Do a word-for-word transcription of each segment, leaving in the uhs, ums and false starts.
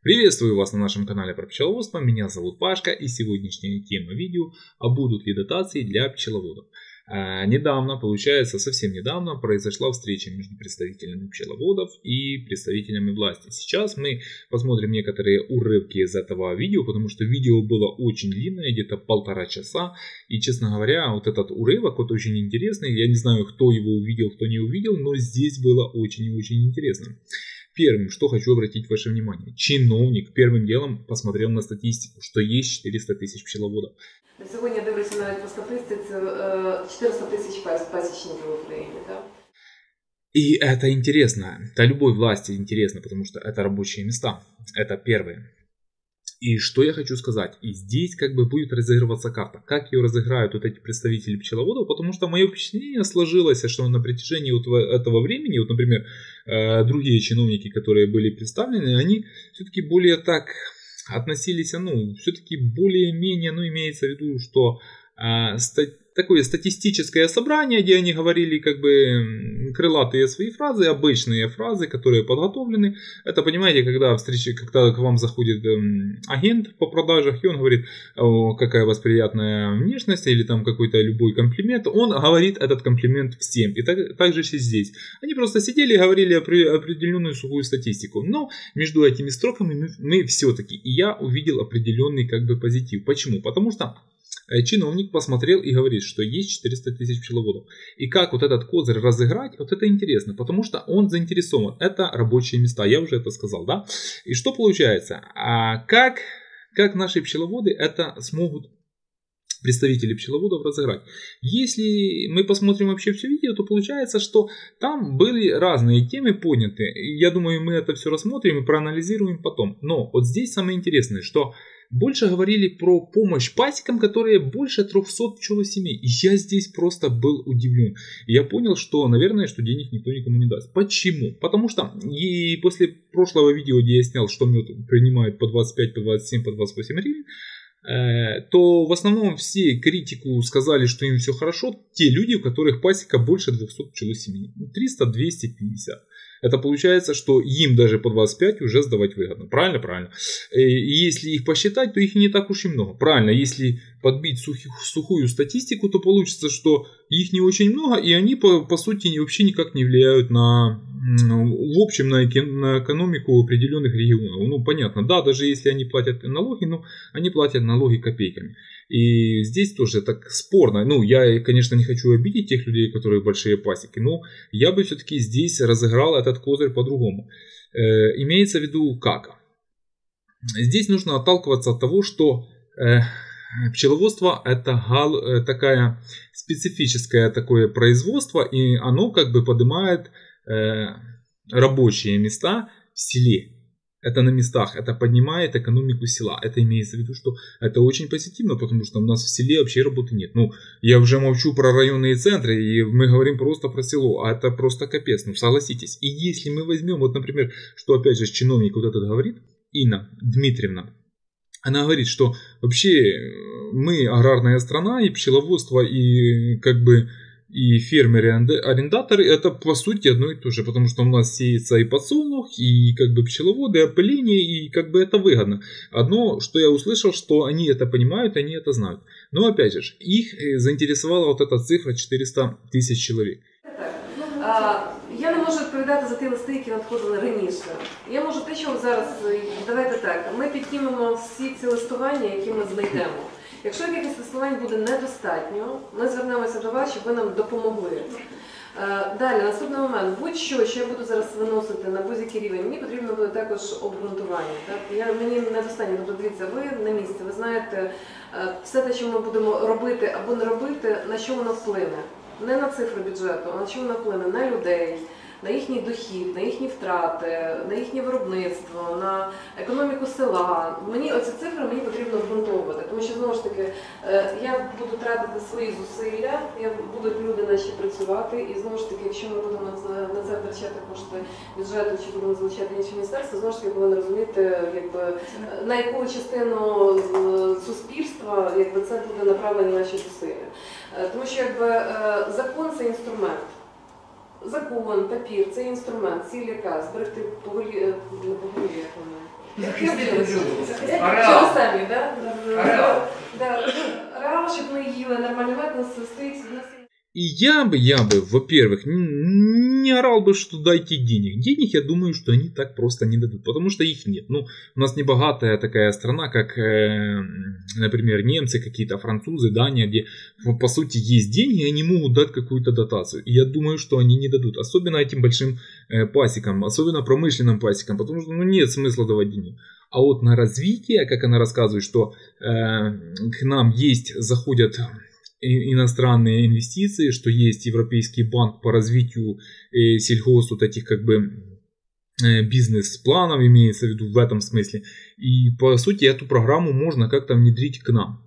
Приветствую вас на нашем канале про пчеловодство, меня зовут Пашка, и сегодняшняя тема видео, а будут ли дотации для пчеловодов. А, недавно, получается совсем недавно, произошла встреча между представителями пчеловодов и представителями власти. Сейчас мы посмотрим некоторые урывки из этого видео, потому что видео было очень длинное, где-то полтора часа. И, честно говоря, вот этот урывок вот очень интересный. Я не знаю, кто его увидел, кто не увидел, но здесь было очень и очень интересно. Первым, что хочу обратить ваше внимание. Чиновник первым делом посмотрел на статистику, что есть четыреста тысяч пчеловодов. На сьогодні дивлюся навіть по статистиці четыреста тысяч пасечників в Україні, да? И это интересно. Это любой власти интересно, потому что это рабочие места. Это первое. И что я хочу сказать, и здесь как бы будет разыгрываться карта. Как ее разыграют вот эти представители пчеловодов, потому что мое впечатление сложилось, что на протяжении вот этого времени, вот, например, другие чиновники, которые были представлены, они все-таки более так относились, ну, все-таки более-менее, ну, имеется в виду, что э, ста- такое статистическое собрание, где они говорили как бы крылатые свои фразы, обычные фразы, которые подготовлены. Это, понимаете, когда, встречи, когда к вам заходит э, агент по продажах, и он говорит, о, какая у вас приятная внешность, или там какой-то любой комплимент, он говорит этот комплимент всем. И так, так же и здесь. Они просто сидели и говорили определенную сухую статистику. Но между этими строками мы, мы все-таки, и я увидел определенный как бы позитив. Почему? Потому что чиновник посмотрел и говорит, что есть четыреста тысяч пчеловодов. И как вот этот козырь разыграть, вот это интересно, потому что он заинтересован. Это рабочие места, я уже это сказал, да? И что получается? А как, как наши пчеловоды это смогут, представители пчеловодов, разыграть? Если мы посмотрим вообще все видео, то получается, что там были разные темы подняты. Я думаю, мы это все рассмотрим и проанализируем потом. Но вот здесь самое интересное, что больше говорили про помощь пасекам, которые больше трехсот пчелосемей. И я здесь просто был удивлен. Я понял, что, наверное, что денег никто никому не даст. Почему? Потому что и после прошлого видео, где я снял, что мед принимает по двадцать пять, по двадцать семь, по двадцать восемь гривен, то в основном все критику сказали, что им все хорошо. Те люди, у которых пасека больше двухсот пчелосемей. триста - двести пятьдесят. Это получается, что им даже по двадцать пять уже сдавать выгодно. Правильно? Правильно. И если их посчитать, то их не так уж и много. Правильно, если подбить сухих, сухую статистику, то получится, что их не очень много, и они по, по сути вообще никак не влияют на, в общем, на, на экономику определенных регионов. Ну, понятно, да, даже если они платят налоги, но они платят налоги копейками. И здесь тоже так спорно. Ну, я, конечно, не хочу обидеть тех людей, которые большие пасеки, но я бы все-таки здесь разыграл этот козырь по-другому. Э, имеется в виду как? Здесь нужно отталкиваться от того, что э, пчеловодство это гал, такая специфическое такое производство, и оно как бы поднимает э, рабочие места в селе. Это на местах, это поднимает экономику села. Это имеется в виду, что это очень позитивно, потому что у нас в селе вообще работы нет. Ну, я уже молчу про районные центры, и мы говорим просто про село, а это просто капец, ну согласитесь. И если мы возьмем, вот, например, что опять же чиновник вот этот говорит, Инна Дмитриевна, она говорит, что вообще мы аграрная страна, и пчеловодство, и как бы и фермеры-арендаторы это по сути одно и то же, потому что у нас сеется и подсолнух, и как бы пчеловоды, опыление, и как бы это выгодно. Одно, что я услышал, что они это понимают, они это знают. Но опять же, их заинтересовала вот эта цифра четыреста тисяч чоловік. Я не можу відповідати за ті листи, які надходили раніше. Я можу те, що зараз, давайте так, ми піднімемо всі ці листування, які ми знайдемо. Якщо якихось листувань буде недостатньо, ми звернемося до вас, щоб ви нам допомогли. Далі, наступний момент. Будь-що, що я буду зараз виносити на будь-який рівень, мені потрібно буде також обґрунтування. Так? Я, мені недостатньо, тобто дивіться, ви на місці, ви знаєте все те, що ми будемо робити або не робити, на що воно вплине. Не на цифри бюджету, а на що воно вплине? На людей, на їхній дохід, на їхні втрати, на їхнє виробництво, на економіку села. Мені оці цифри мені потрібно обґрунтовувати, тому що, знову ж таки, я буду тратити свої зусилля, я будуть люди наші працювати, і знову ж таки, якщо ми будемо на це витрачати кошти бюджету, чи будемо залучати інші міністерства, знову ж таки, повинні розуміти, якби, на яку частину суспільства, якби, це буде направлені наші зусилля. Тому що, якби, закон – це інструмент. Закон, папір – це інструмент, ціль яка – зберегти поголів'я, Чого самі, да? Да. Ареал, щоб ми їли нормальний мед, у нас стоїть... И я бы, я бы, во-первых, не орал бы, что дайте денег. Денег, я думаю, что они так просто не дадут, потому что их нет. Ну, у нас не богатая такая страна, как, э, например, немцы, какие-то французы, Дания, где, по сути, есть деньги, и они могут дать какую-то дотацию. И я думаю, что они не дадут, особенно этим большим э, пасекам, особенно промышленным пасекам, потому что, ну, нет смысла давать денег. А вот на развитие, как она рассказывает, что э, к нам есть, заходят... иностранные инвестиции, что есть Европейский банк по развитию э, сельхоз, вот этих как бы э, бизнес-планов, имеется в виду в этом смысле. И по сути эту программу можно как-то внедрить к нам.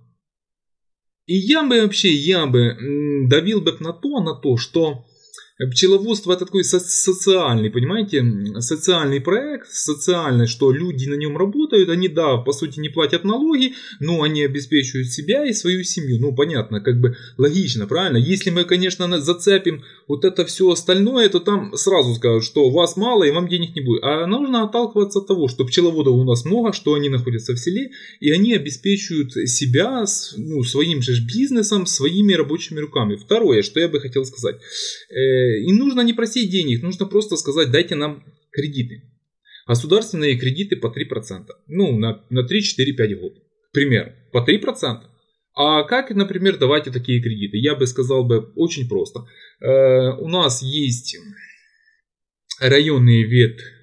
И я бы вообще, я бы давил бы на то, на то, что пчеловодство это такой социальный, понимаете, социальный проект, социальный, что люди на нем работают, они, да, по сути не платят налоги, но они обеспечивают себя и свою семью. Ну, понятно, как бы логично, правильно? Если мы, конечно, зацепим вот это все остальное, то там сразу скажут, что вас мало и вам денег не будет. А нужно отталкиваться от того, что пчеловодов у нас много, что они находятся в селе, и они обеспечивают себя, ну, своим же бизнесом, своими рабочими руками. Второе, что я бы хотел сказать. И нужно не просить денег, нужно просто сказать, дайте нам кредиты. Государственные кредиты по три процента. Ну, на, на три, четыре, пять год. К примеру, по три процента. А как, например, давайте такие кредиты? Я бы сказал бы очень просто. Э, у нас есть районные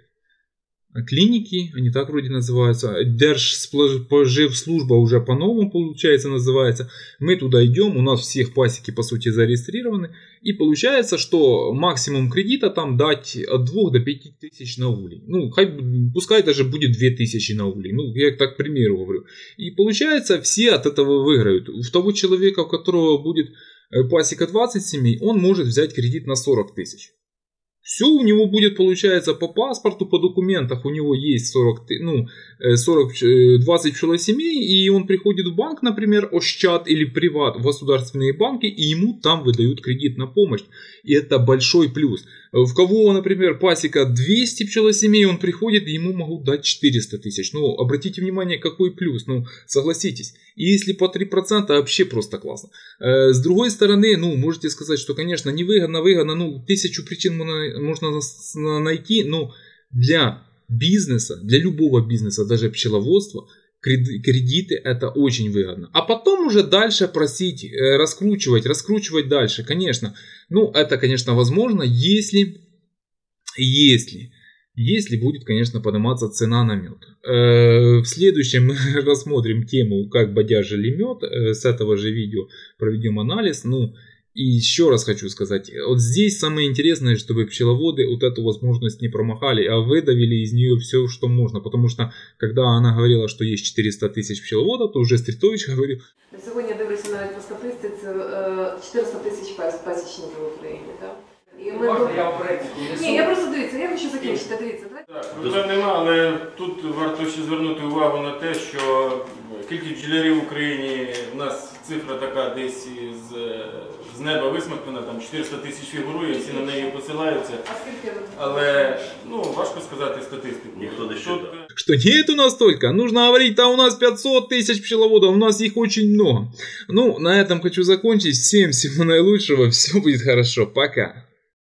ветклиники, они так вроде называются. Держспоживслужба уже по-новому, получается, называется. Мы туда идем, у нас всех пасеки, по сути, зарегистрированы. И получается, что максимум кредита там дать от двух до пяти тысяч на улей. Ну, пускай даже будет две тысячи на улей. Ну, я так к примеру говорю. И получается, все от этого выиграют. У того человека, у которого будет пасека двадцать семей, он может взять кредит на сорок тысяч. Все у него будет, получается, по паспорту, по документах у него есть сорок, ну, сорок, двадцать пчелосемей, и он приходит в банк, например, Ощад или Приват, в государственные банки, и ему там выдают кредит на помощь. И это большой плюс. В кого, например, пасека двести пчелосемей, он приходит, и ему могут дать четыреста тысяч. Ну, обратите внимание, какой плюс, ну, согласитесь. И если по три процента, вообще просто классно. С другой стороны, ну, можете сказать, что, конечно, невыгодно, выгодно, ну, тысячу причин можно найти, но для бизнеса, для любого бизнеса, даже пчеловодства, кредиты это очень выгодно. А потом уже дальше просить, раскручивать, раскручивать дальше, конечно. Ну, это, конечно, возможно, если, если, если будет, конечно, подниматься цена на мед. В следующем мы рассмотрим тему, как бодяжили мед. С этого же видео проведем анализ. Ну, и еще раз хочу сказать, вот здесь самое интересное, чтобы пчеловоды вот эту возможность не промахали, а выдавили из нее все, что можно. Потому что, когда она говорила, что есть четыреста тысяч пчеловодов, то уже Стрітович говорил... Сьогодні я дивлюся навіть по статистиці, чотириста тисяч пасічників в Україні, так? І ми... Можна я впредь? Ні, я просто дивіться, я хочу закінчити, дивіться. Так, проблем нема, але тут варто ще звернути увагу на те, що кількість бджолярів в Україні, у нас цифра така десь з, з неба висмоктана, там чотириста тисяч фігурує, всі на неї посилаються. А скільки ви? Але, ну, важко сказати статистику. Ніхто не считав. Что нет у нас столько, нужно говорить, да у нас пятьсот тысяч пчеловодов, у нас их очень много. Ну, на этом хочу закончить. Всем всего наилучшего, все будет хорошо, пока.